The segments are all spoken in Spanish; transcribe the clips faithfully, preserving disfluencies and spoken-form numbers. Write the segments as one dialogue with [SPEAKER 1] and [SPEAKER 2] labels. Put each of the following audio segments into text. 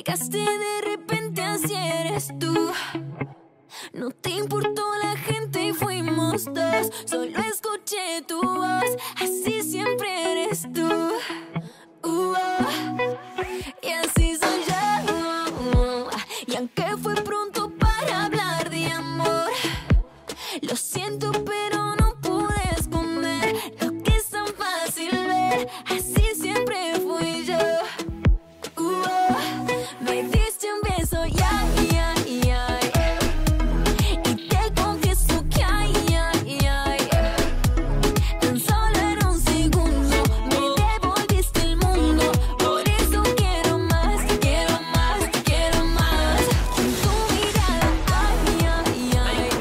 [SPEAKER 1] Llegaste de repente, así eres tú. No te importó la gente y fuimos dos. Solo escuché tu voz, así siempre eres tú. Uh, oh. Y así soy yo. Y aunque fue pronto para hablar de amor, lo siento pero no pude esconder lo que es tan fácil ver. Así siempre fui yo. Uh, oh. Me diste un beso, ya, ya, ya. Y te confieso que ay, ay, ay. Tan solo era un segundo, me devolviste el mundo. Por eso quiero más, quiero más, quiero más. Con tu mirada, ay, ay,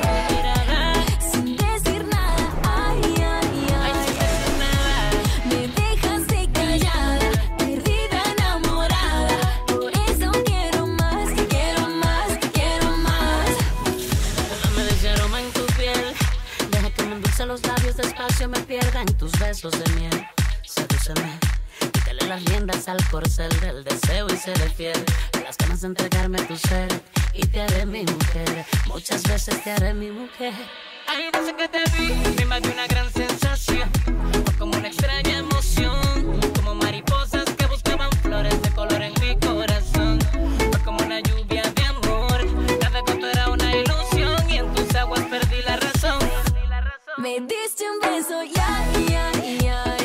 [SPEAKER 1] ay. Sin decir nada, ay, ay, ay. Me dejaste callada, perdida, enamorada. Por eso quiero más, quiero más, quiero más.
[SPEAKER 2] Dame de ese aroma en tu piel. Deja que me endulce los labios, despacio me pierda en tus besos de miel. Sedúceme, quítale las riendas al corcel del deseo y seré fiel a las ganas de entregarme tu ser. Y te haré mi mujer, muchas veces te haré mi mujer. Ay, desde que te vi, me invadió una gran sensación. Fue como una extraña emoción, como mariposas que buscaban flores de color en mi corazón. Fue como una lluvia de amor, cada cuento era una ilusión y en tus aguas perdí la razón.
[SPEAKER 1] Me diste un beso, ya, ya, ya.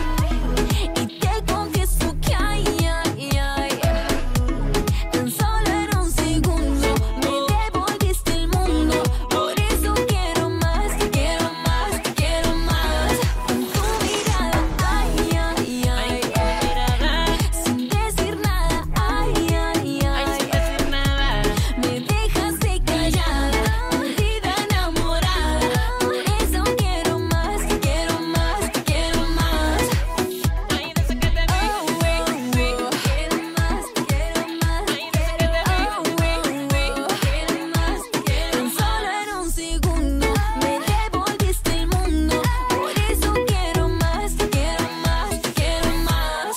[SPEAKER 1] Y te confieso que ay, ay, ay. Tan solo era un segundo, me devolviste el mundo. Por eso quiero más, quiero más, quiero más. Con tu mirada, ay, ay, ay. Sin decir nada, ay, ay, ay. Me dejaste callada, perdida, enamorada. Por eso quiero más, quiero más, quiero más.
[SPEAKER 2] Ay, desde que te vi,
[SPEAKER 1] Oh, oh, oh. Quiero más, quiero más. Oh, oh, oh. Quiero más, quiero más. Tan solo era un segundo, me devolviste el mundo. Por eso quiero más, quiero más, quiero más.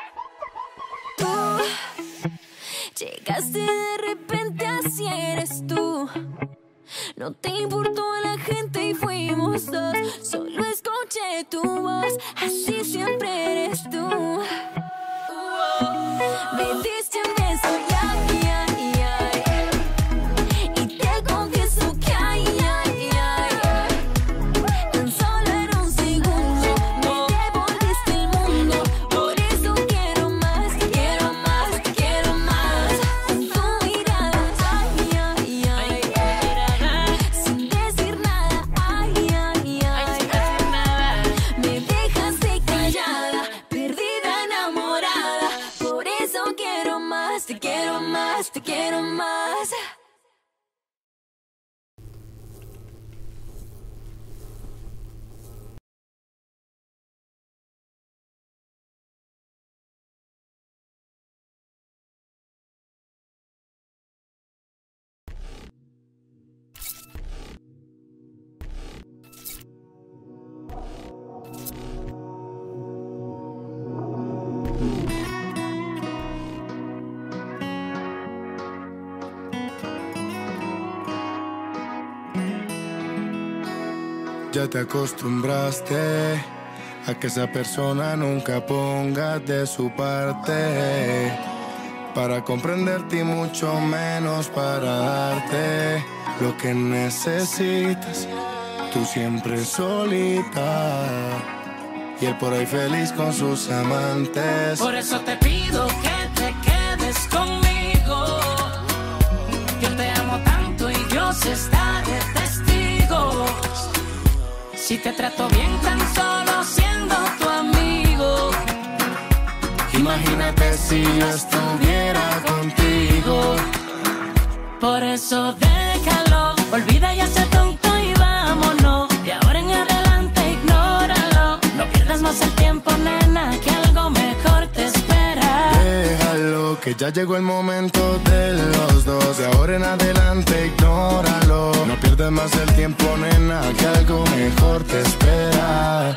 [SPEAKER 1] Tú llegaste de repente, así eres tú. No te importó la gente y fuimos dos. Solo escuché tu voz, así siempre eres tú. Me diste un beso, ya, ya, ya. Y te confieso que ay, ay, ay. Tan solo era un segundo, me devolviste el mundo. Por eso quiero más, quiero más, quiero más. Con tu mirada, ay, ay, ay. Sin decir nada, ay, ay, ay. Me dejaste callada, perdida, enamorada. Por eso quiero más, te quiero más, te quiero más.
[SPEAKER 3] Ya te acostumbraste a que esa persona nunca ponga de su parte para comprenderte y mucho menos para darte lo que necesitas. Tú siempre solita y él por ahí feliz con sus amantes.
[SPEAKER 2] por eso te pido que te quedes conmigo. Yo te amo tanto y Dios está de testigo. Si te trato bien tan solo siendo tu amigo.
[SPEAKER 3] Imagínate si yo estuviera contigo.
[SPEAKER 2] Por eso déjalo, olvida y hace tonto y vámonos. De ahora en adelante ignóralo. No pierdas más el tiempo, nena, que algo mejor te espera.
[SPEAKER 3] Déjalo, que ya llegó el momento de los dos. De ahora en adelante ignóralo. No pierdas más el tiempo, nena, que algo mejor te espera.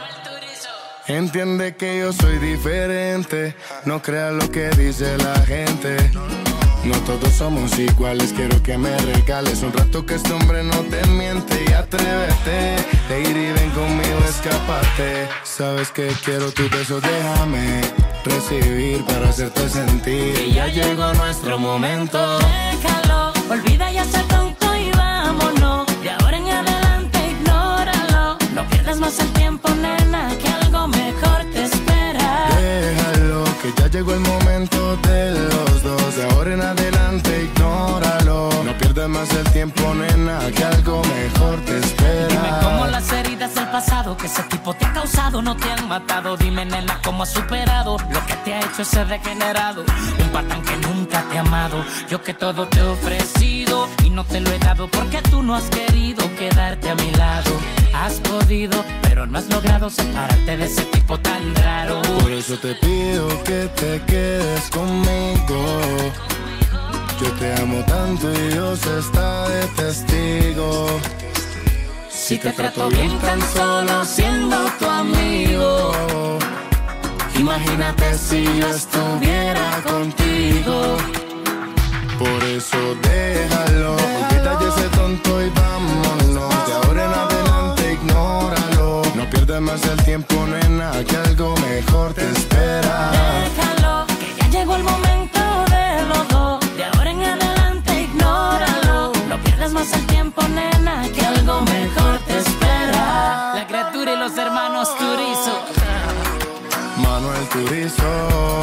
[SPEAKER 3] Entiende que yo soy diferente. No creas lo que dice la gente. No todos somos iguales, quiero que me regales un rato que este hombre no te miente. Y atrévete, lady, ven conmigo, escápate. Sabes que quiero tus besos, déjame recibir para hacerte sentir que ya llegó nuestro momento.
[SPEAKER 2] Déjalo, olvida ya ser tonto y vámonos. De ahora en adelante ignóralo. No pierdas más el tiempo, nena, que algo mejor te espera.
[SPEAKER 3] Déjalo, que ya llegó el momento de los dos. De ahora en adelante ignóralo. No pierdas más el tiempo, nena, que algo mejor te espera.
[SPEAKER 2] Dime cómo las heridas del pasado que ese tipo te ha causado no te han matado. Dime, nena, cómo has superado lo que te ha hecho ese degenerado. Un patán que nunca te ha amado. Yo que todo te he ofrecido y no te lo he dado porque tú no has querido quedarte a mi lado. Has podido, pero no has logrado separarte de ese tipo tan raro.
[SPEAKER 3] Por eso te pido que te quedes conmigo. Yo te amo tanto y Dios está de testigo.
[SPEAKER 2] Si te trato bien tan solo siendo tu amigo,
[SPEAKER 3] imagínate si yo estuviera contigo. Por eso déjalo, olvida ya ese tonto y vámonos. De ahora en adelante ignóralo. No pierdas más el tiempo, nena, que algo mejor te espera.
[SPEAKER 2] Déjalo, que ya llegó el momento de los dos. De ahora en adelante ignóralo. No pierdas más el tiempo, nena, que algo mejor te espera. La criatura y los hermanos Turizo.
[SPEAKER 3] Manuel Turizo,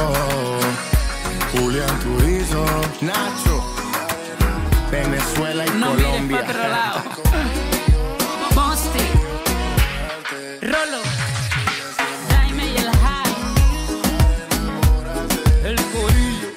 [SPEAKER 3] Julián Turizo, Nacho, Venezuela y
[SPEAKER 2] no
[SPEAKER 3] Colombia.
[SPEAKER 2] Mires pa' otro lado. Posti, Rolo, Jaime y el High, el Corillo.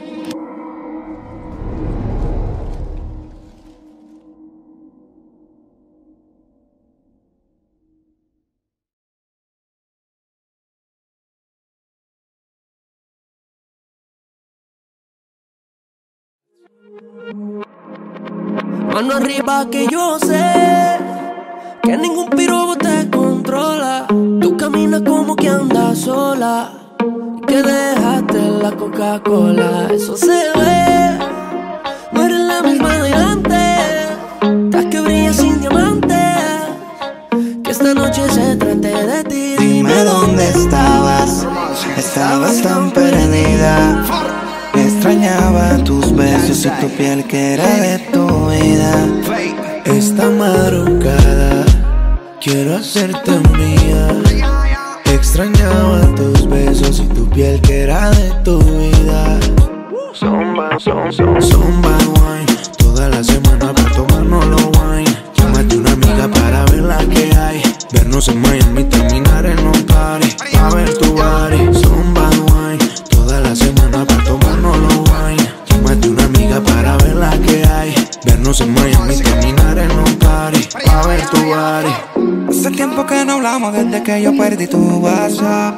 [SPEAKER 4] Mano arriba que yo sé que ningún pirobo te controla. Tú caminas como que andas sola y que dejaste la Coca-Cola. Eso se ve, no eres la misma de antes. Estás que brillas sin diamantes. Que esta noche se trate de ti.
[SPEAKER 5] Dime dónde estabas, estabas tan perdida. Extrañaba tus besos y tu piel que era de tu vida.
[SPEAKER 4] Esta madrugada quiero hacerte mía. Extrañaba tus besos y tu piel que era de tu vida.
[SPEAKER 5] Zumba, zumba, zumba,
[SPEAKER 4] Zumba wine, toda la semana para tomarnos los wine. Llámate una amiga para ver la que hay. Vernos en Miami, terminar en un party. A ver tu body. Zumba wine, toda la semana para tomarnos los wine. Llámate una amiga para ver la que hay. Vernos en Miami, terminar en un party. A ver tu body.
[SPEAKER 5] Hace tiempo que no hablamos desde que yo perdí tu WhatsApp.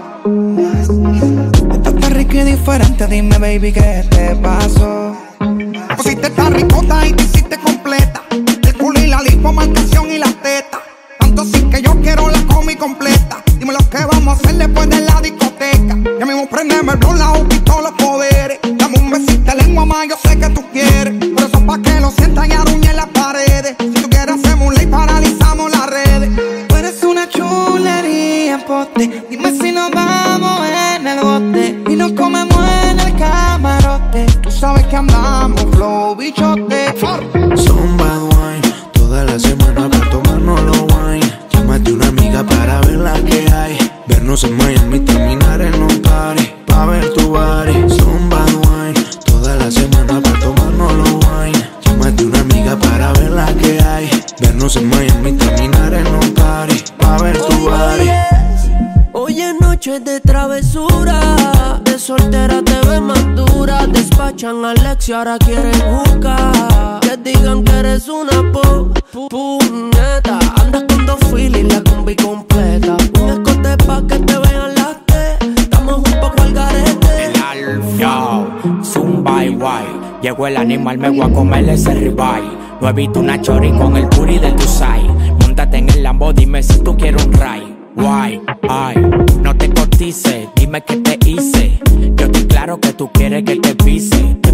[SPEAKER 5] Estás tan rica y diferente, dime baby qué te pasó.
[SPEAKER 6] Pusiste tan ricota y te hiciste completa. El culo y la lipo, marcación y la teta. Tanto así que yo quiero la combi completa. Dime lo que vamos a hacer después de la discoteca. Ya mismo prendeme el blunt, la juca y todos los poderes. Dame un besito de lengua más, yo sé que tú quieres. Por eso pa' que lo sientas y aruñe en las paredes. Si tú quieres hacemos un ley, paralizamos las redes.
[SPEAKER 5] Tú eres una chulería en poste. Dime si nos vamos en el bote y nos comemos en el camarote.
[SPEAKER 6] Tú sabes que andamos flow, bichote.
[SPEAKER 4] Zumba wine, toda la semana para tomarnos los wine. Llámate una amiga para ver la que hay. Vernos en Miami, terminar en un party. Pa' ver tu body. Zumba wine, toda la semana para tomarnos los wine. Llámate una amiga para ver la que hay. Vernos en Miami, terminar en un party. Pa' ver tu body.
[SPEAKER 7] Hoy es noche de travesura. De soltera te ves más dura. Despachan a Alex y ahora quieren jugar. Que digan que eres una po, pu, puñeta. Andas con dos filis, la combi completa. Un escote pa' que te vean las T. Estamos un poco al garete.
[SPEAKER 8] El alfa, zumba y guay. Llegó el animal, me voy a comer ese ribeye. No he visto una chori con el puri del Tusai. Móntate en el Lambo, dime si tú quieres un ride. Guay, ay, no te cotices, dime qué te hice. Yo estoy claro que tú quieres que te pise. Te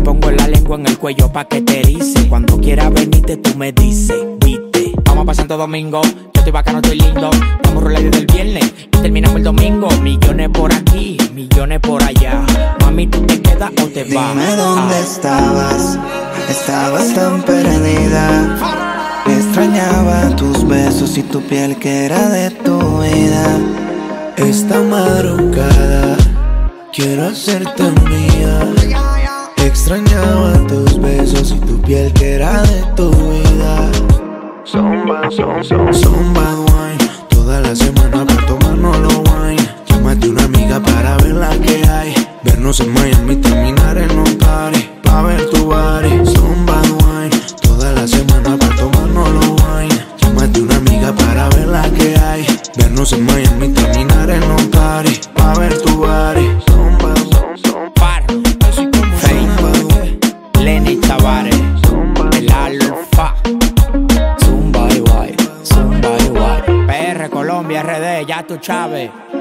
[SPEAKER 8] pongo la lengua en el cuello pa' que te erice. Cuando quieras venirte tú me dices, viste. Vamos pa' Santo Domingo, yo estoy bacano, estoy lindo. Vamos a rolar desde el viernes y terminamos el domingo. Millones por aquí, millones por allá. Mami, ¿tú te quedas o te vas?
[SPEAKER 5] Dime dónde estabas, estabas tan perdida. Extrañaba tus besos y tu piel que era de tu vida.
[SPEAKER 4] Esta madrugada quiero hacerte mía. Extrañaba tus besos y tu piel que era de tu vida. Son bad, son, son, son bad wine. Toda la semana para tomarnos los wine. Llámate una amiga para ver la que hay. Vernos en Miami, terminar en un party pa' ver tu body. Son bad wine. Toda la semana para tomarnos los wine. Llámate una amiga para ver la que hay. Vernos en Miami, terminar en un party pa' ver tu body. Son bad, son, son
[SPEAKER 8] par. Fame, Lenny Tavares, el Alfa. Zumba y guay, Zumba y guay. P R, Colombia, R D, ya tú sabes.